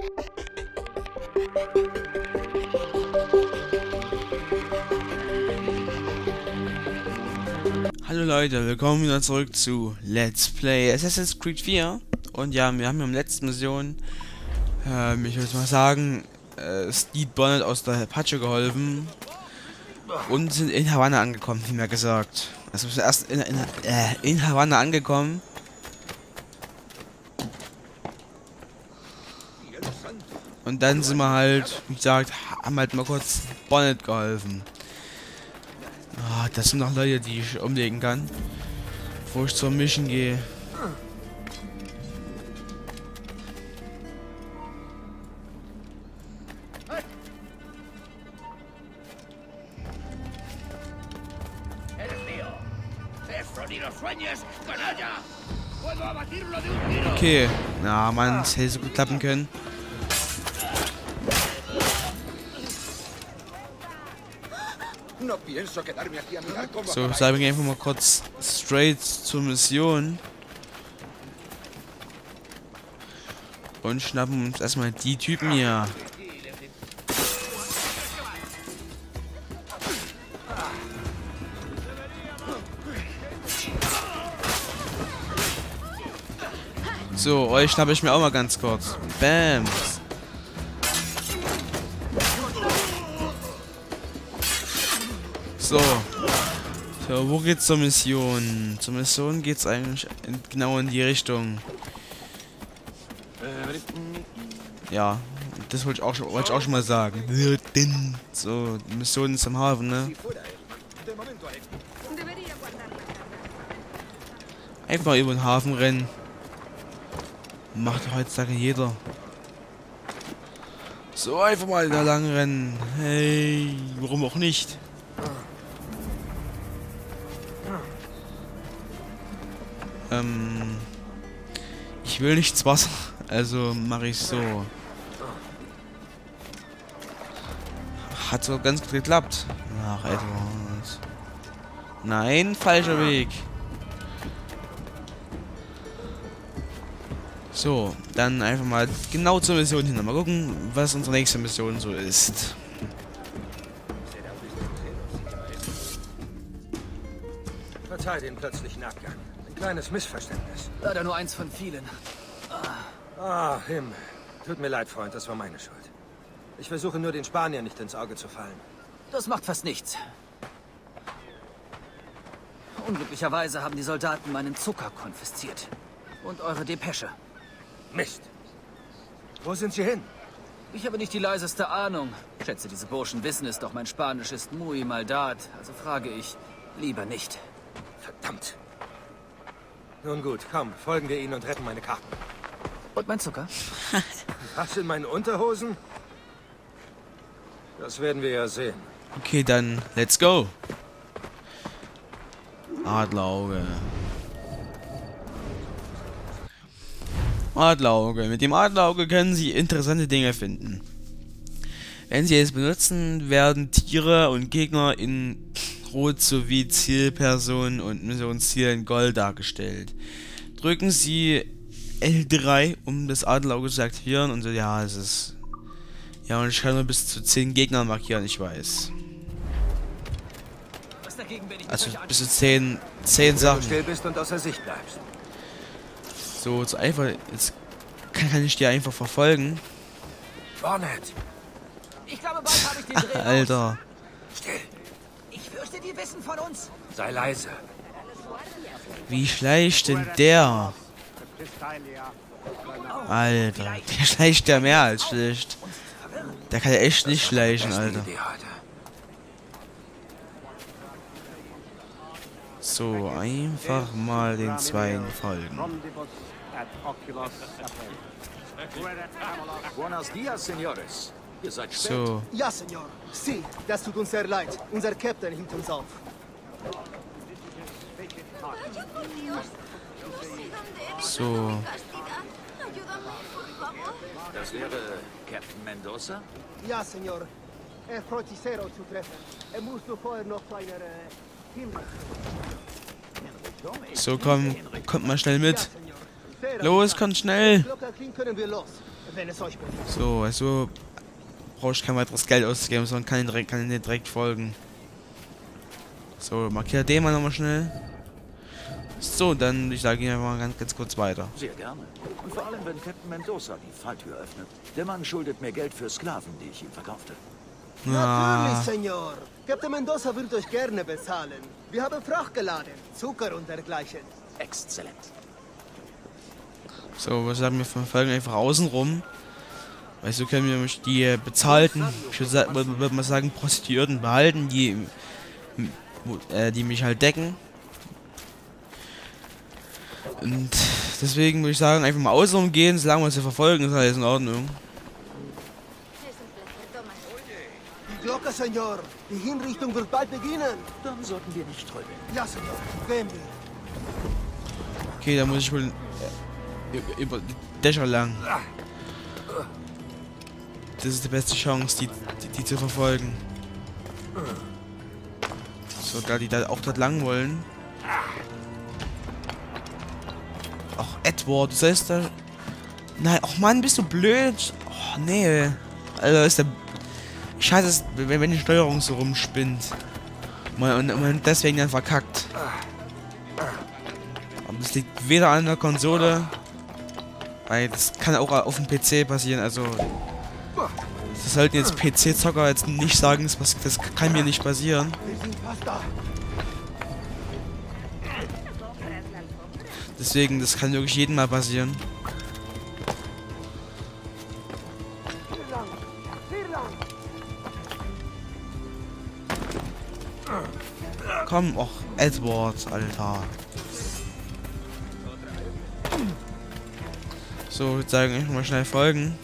Hallo Leute, willkommen wieder zurück zu Let's Play Assassin's Creed 4. Und ja, wir haben ja in der letzten Mission, ich würde mal sagen, Steve Bonnet aus der Apache geholfen. Und sind in Havanna angekommen, wie mir gesagt. Also wir sind erst in Havanna angekommen. Und dann sind wir halt, wie gesagt, haben halt mal kurz Bonnet geholfen. Ah, das sind noch Leute, die ich umlegen kann, bevor ich zur Mission gehe. Okay, na man, es hätte so gut klappen können. So, sagen wir einfach mal kurz straight zur Mission. Und schnappen uns erstmal die Typen hier. So, euch schnappe ich mir auch mal ganz kurz. Bam. So. So, wo geht's zur Mission? Zur Mission geht's eigentlich genau in die Richtung. Ja, das wollte ich auch schon mal sagen. So, die Mission ist am Hafen, ne? Einfach über den Hafen rennen. Macht heutzutage jeder. So, einfach mal da lang rennen. Hey, warum auch nicht? Ich will nichts Wasser, also mache ich so. Hat so ganz gut geklappt. Ach, etwas. Nein, falscher Weg. So, dann einfach mal genau zur Mission hin. Mal gucken, was unsere nächste Mission so ist. Verzeih den plötzlichen Abgang. Ein kleines Missverständnis. Leider nur eins von vielen. Ah, Him. Tut mir leid, Freund, das war meine Schuld. Ich versuche nur, den Spaniern nicht ins Auge zu fallen. Das macht fast nichts. Unglücklicherweise haben die Soldaten meinen Zucker konfisziert. Und eure Depesche. Mist. Wo sind sie hin? Ich habe nicht die leiseste Ahnung. Schätze, diese Burschen wissen es, doch mein Spanisch ist muy maldad. Also frage ich, lieber nicht. Verdammt. Nun gut, komm, folgen wir ihnen und retten meine Karten. Und mein Zucker? Was, in meinen Unterhosen? Das werden wir ja sehen. Okay, dann let's go. Adlerauge. Adlerauge. Mit dem Adlerauge können Sie interessante Dinge finden. Wenn Sie es benutzen, werden Tiere und Gegner in Rot sowie Zielpersonen und Missionsziel in Gold dargestellt. Drücken Sie L3, um das Adlerauge zu aktivieren, und so, ja, es ist... Ja, und ich kann nur bis zu 10 Gegner markieren, ich weiß. Also bis zu 10 Sachen. Wenn du still bist und außer Sicht bleibst. So, jetzt einfach... Jetzt kann ich die einfach verfolgen. Bonnet. Ich glaube, bald habe ich den Dreh Alter. Still. Ich fürchte, die wissen von uns. Sei leise. Wie schleicht denn der? Alter, der schleicht ja mehr als schlecht. Der kann ja echt nicht schleichen, Alter. So, einfach mal den Zweien folgen. Buenos dias, señores. Ihr seid spät. So, Ja, Senor. Sie, das tut uns sehr leid. Unser Captain hielt uns auf. so. Das wäre Captain Mendoza? Ja, Senor. Er freut sich sehr, euch zu treffen. Er muss nur vorher noch zu einer Himmel. So, kommt mal schnell mit. Senor. Los, kommt schnell. Glockerkling können wir los. wenn es euch beliebt. So, also brauche ich kein weiteres Geld auszugeben, sondern kann ihn direkt folgen. So, markiere den mal nochmal schnell. So, dann ich sage Ihnen einfach mal ganz kurz weiter. Sehr gerne. Und vor allem, wenn Captain Mendoza die Falltür öffnet. Der Mann schuldet mir Geld für Sklaven, die ich ihm verkaufte. Natürlich, Senor. Captain Mendoza wird euch gerne bezahlen. Wir haben Fracht geladen, Zucker und dergleichen. Exzellent. So, was sagen wir, verfolgen einfach außen rum. Weil so können wir nämlich die bezahlten, ich würde mal sagen, Prostituierten behalten, die mich halt decken. Und deswegen würde ich sagen, einfach mal außen gehen, solange wir sie verfolgen, ist alles in Ordnung. Die Glocke, Senor. Die Hinrichtung wird bald beginnen. Dann sollten wir nicht trödeln. Ja, Senor. Gehen wir. Okay, da muss ich wohl über die Dächer lang. Das ist die beste Chance, die zu verfolgen. So, da die da auch dort lang wollen. Ach, Edward, du sollst da... Nein, ach Mann, bist du blöd? Oh, nee. Also ist der... Scheiße, ist, wenn die Steuerung so rumspinnt. Und deswegen dann verkackt. Aber das liegt weder an der Konsole... Weil das kann auch auf dem PC passieren, also... Das sollten jetzt PC-Zocker jetzt nicht sagen, das kann mir nicht passieren. Wir sind fast da. Deswegen, das kann wirklich jedem mal passieren. Komm, och, Edward, Alter. So, ich würde sagen, ich mal schnell folgen.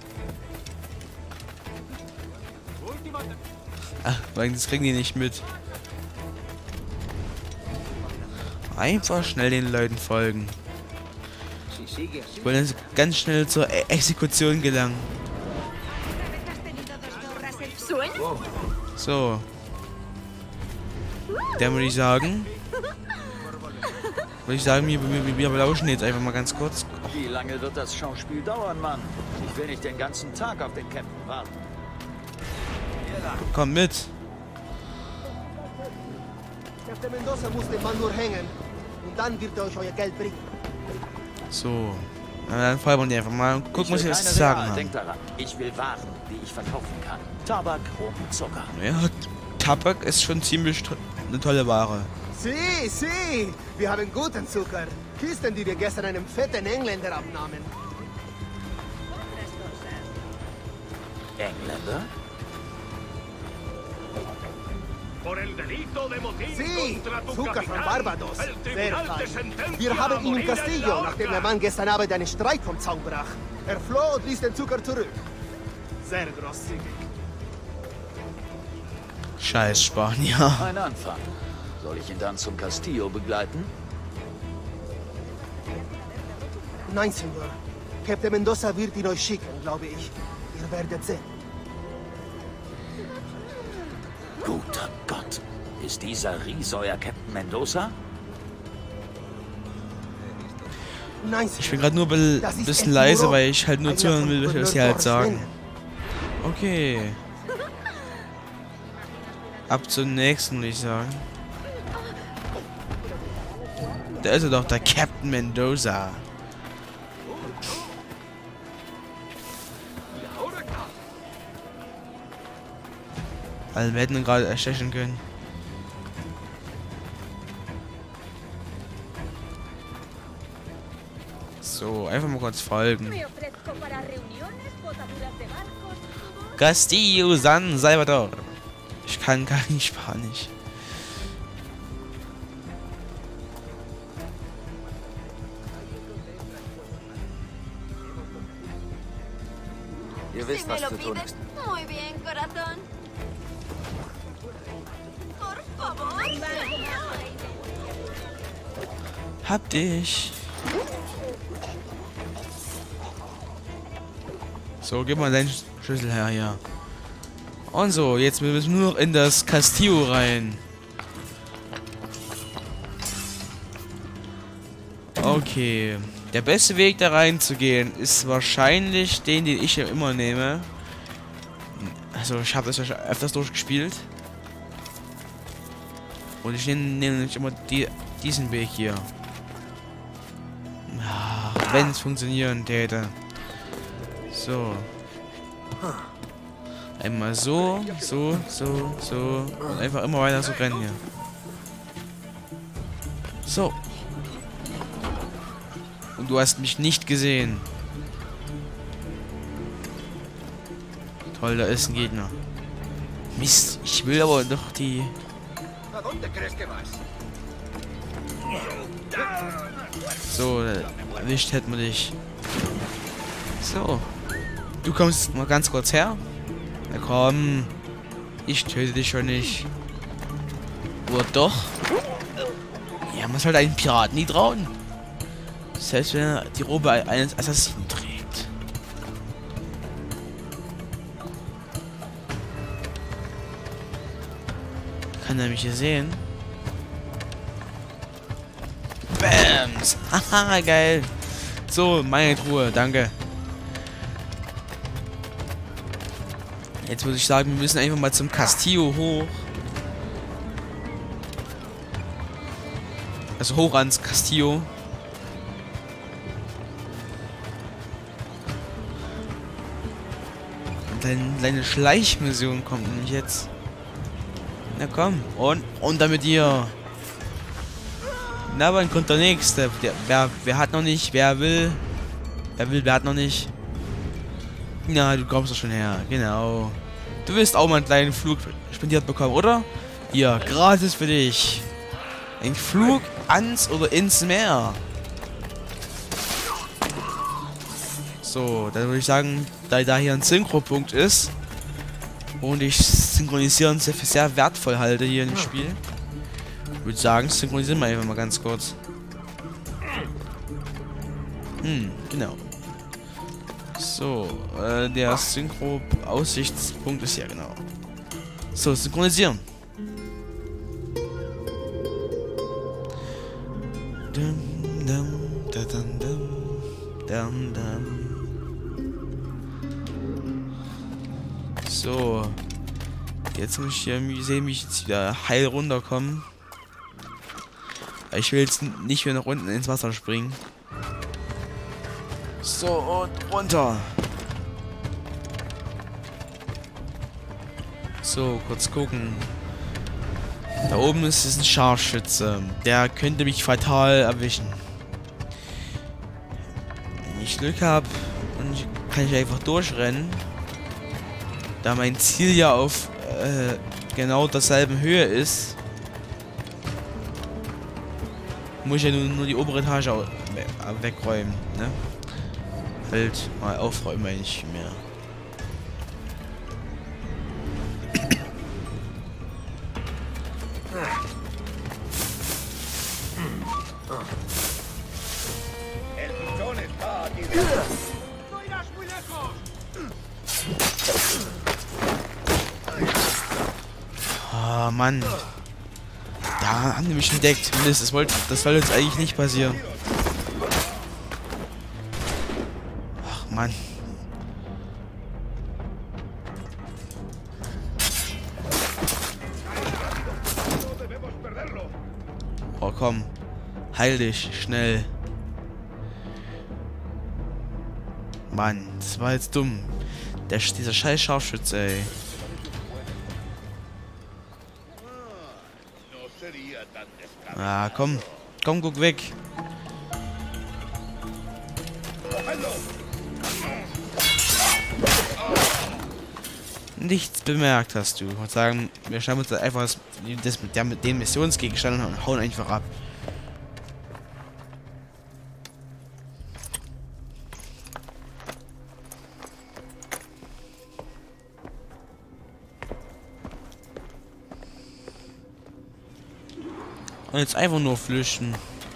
Ach, weil das kriegen die nicht mit. Einfach schnell den Leuten folgen. Ich wollte jetzt ganz schnell zur Exekution gelangen. So. Dann würde ich sagen, wir lauschen jetzt einfach mal ganz kurz. Wie lange wird das Schauspiel dauern, Mann? Ich will nicht den ganzen Tag auf den Captain warten. Komm mit. Captain Mendoza muss den Mann nur hängen. Und dann wird er euch euer Geld bringen. So. Na, dann folgen wir die einfach mal und gucken, was sie keine zu sagen Real. haben. Denk daran, ich will Waren, die ich verkaufen kann. Tabak, Rum, Zucker. Ja, Tabak ist schon ziemlich eine tolle Ware. Sie. Wir haben guten Zucker. Kisten, die wir gestern einem fetten Engländer abnahmen. Engländer? Sie, Zucker von Barbados. Sehr fein. Wir haben ihn im Castillo, nachdem der Mann gestern Abend einen Streit vom Zaun brach. Er floh und ließ den Zucker zurück. Sehr großzügig. Scheiß Spanier. Ein Anfang. Soll ich ihn dann zum Castillo begleiten? Nein, Senor. Captain Mendoza wird ihn euch schicken, glaube ich. Ihr werdet sehen. Guter Gott. Ist dieser Ries euer Captain Mendoza? Nein, Senor. Ich bin gerade nur ein bisschen leise, weil ich halt nur zuhören will, was sie halt sagen. Okay. Ab zum nächsten, würde ich sagen. Da ist er doch, der Captain Mendoza. Also wir hätten ihn gerade erstechen können. So, einfach mal kurz folgen. Castillo San Salvador. Ich kann gar nicht Spanisch. Ihr wisst, was zu tun ist. Muy bien, corazón. Por favor. Hab dich. So, gib mal deinen Schlüssel her hier. Und so, jetzt müssen wir nur noch in das Castillo rein. Okay. Der beste Weg da reinzugehen ist wahrscheinlich den ich ja immer nehme. Also ich habe das ja schon öfters durchgespielt. Und ich nehme nämlich immer diesen Weg hier. Ja, wenn es funktionieren täte. So. Einmal so, so. Und einfach immer weiter so rennen hier. So. Und du hast mich nicht gesehen. Toll, da ist ein Gegner. Mist, ich will aber doch die... So, erwischt hätten wir dich. So. Du kommst mal ganz kurz her. Na komm. Ich töte dich schon nicht. Oder doch? Ja, man soll einen Piraten nie trauen. Selbst wenn er die Robe eines Assassinen trägt. Kann er mich hier sehen? Bams! Haha, geil. So, meine Truhe, danke. Jetzt würde ich sagen, wir müssen einfach mal zum Castillo hoch. Also hoch ans Castillo. Und deine Schleichmission kommt nämlich jetzt. Na komm. Und dann mit dir. Na, wann kommt der nächste? Wer hat noch nicht? Wer will? Wer hat noch nicht? Na, du kommst doch schon her. Genau. Du willst auch mal einen kleinen Flug spendiert bekommen, oder? Hier, gratis für dich. Ein Flug ans oder ins Meer. So, dann würde ich sagen, da hier ein Synchro-Punkt ist und ich Synchronisieren für sehr wertvoll halte hier im Spiel, würde ich sagen, synchronisieren wir einfach mal ganz kurz. Genau. So, der Synchro-Aussichtspunkt ist ja genau. So, synchronisieren. So. Jetzt muss ich hier sehen, wie ich jetzt wieder heil runterkomme. Ich will jetzt nicht mehr nach unten ins Wasser springen. So, und runter. So, kurz gucken. Da oben ist es ein Scharfschütze. Der könnte mich fatal erwischen. Wenn ich Glück habe, kann ich einfach durchrennen. Da mein Ziel ja auf genau derselben Höhe ist, muss ich ja nur die obere Etage wegräumen, ne? Halt mal aufräumen eigentlich mehr. Oh Mann. Da haben die mich entdeckt. Mist, das soll jetzt eigentlich nicht passieren. Ach Mann. Oh komm. Heil dich, schnell. Mann, das war jetzt dumm. Dieser scheiß Scharfschütze, ey. Ah, komm. Komm, guck weg. Nichts bemerkt hast du. Ich würde sagen, wir schauen uns einfach das mit den Missionsgegenständen und hauen einfach ab. Und jetzt einfach nur flüchten.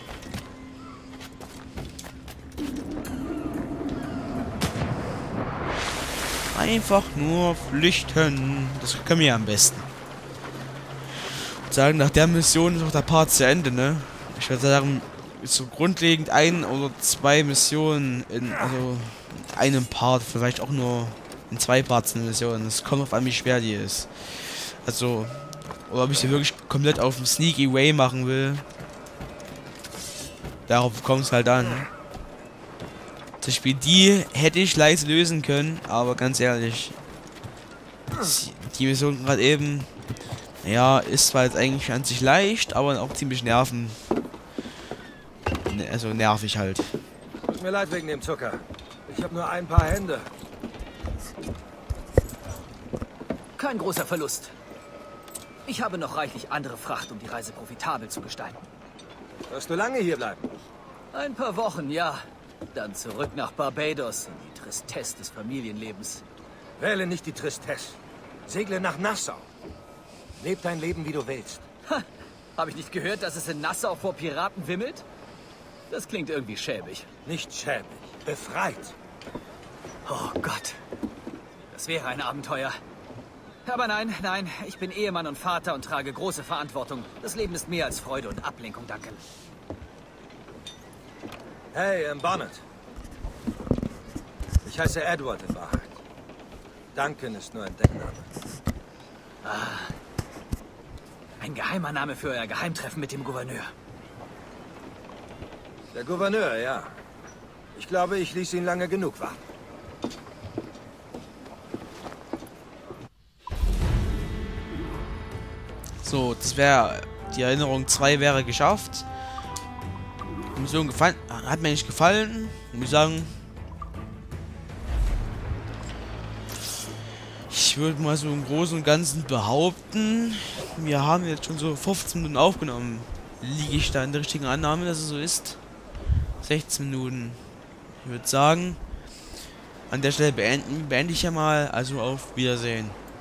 Einfach nur flüchten. Das können wir ja am besten. Und sagen, nach der Mission ist auch der Part zu Ende, ne? Ich würde sagen, so grundlegend ein oder zwei Missionen in einem Part, vielleicht auch nur in 2 Parts eine Mission. Es kommt auf an, wie schwer die ist. Also, oder ob ich sie wirklich komplett auf dem Sneaky Way machen will. Darauf kommt es halt an. Zum Beispiel die hätte ich leicht lösen können, aber ganz ehrlich, die Mission gerade eben, ja, ist zwar jetzt eigentlich an sich leicht, aber auch ziemlich nervig halt. Tut mir leid wegen dem Zucker. Ich habe nur ein paar Hände. Kein großer Verlust. Ich habe noch reichlich andere Fracht, um die Reise profitabel zu gestalten. Wirst du lange hier bleiben? Ein paar Wochen, ja. Dann zurück nach Barbados in die Tristesse des Familienlebens. Wähle nicht die Tristesse. Segle nach Nassau. Leb dein Leben, wie du willst. Ha, habe ich nicht gehört, dass es in Nassau vor Piraten wimmelt? Das klingt irgendwie schäbig. Nicht schäbig. Befreit. Oh Gott. Das wäre ein Abenteuer. Aber nein, ich bin Ehemann und Vater und trage große Verantwortung. Das Leben ist mehr als Freude und Ablenkung, danke. Hey, Bonnet. Ich heiße Edward in Wahrheit. Duncan ist nur ein Deckname. Ah. Ein geheimer Name für euer Geheimtreffen mit dem Gouverneur. Der Gouverneur, ja. Ich glaube, ich ließ ihn lange genug warten. So, das wäre, die Erinnerung 2 wäre geschafft. Die Mission gefallen, hat mir nicht gefallen, muss ich sagen. Ich würde mal so im Großen und Ganzen behaupten, wir haben jetzt schon so 15 Minuten aufgenommen. Liege ich da in der richtigen Annahme, dass es so ist? 16 Minuten. Ich würde sagen, an der Stelle beende ich ja mal, also auf Wiedersehen.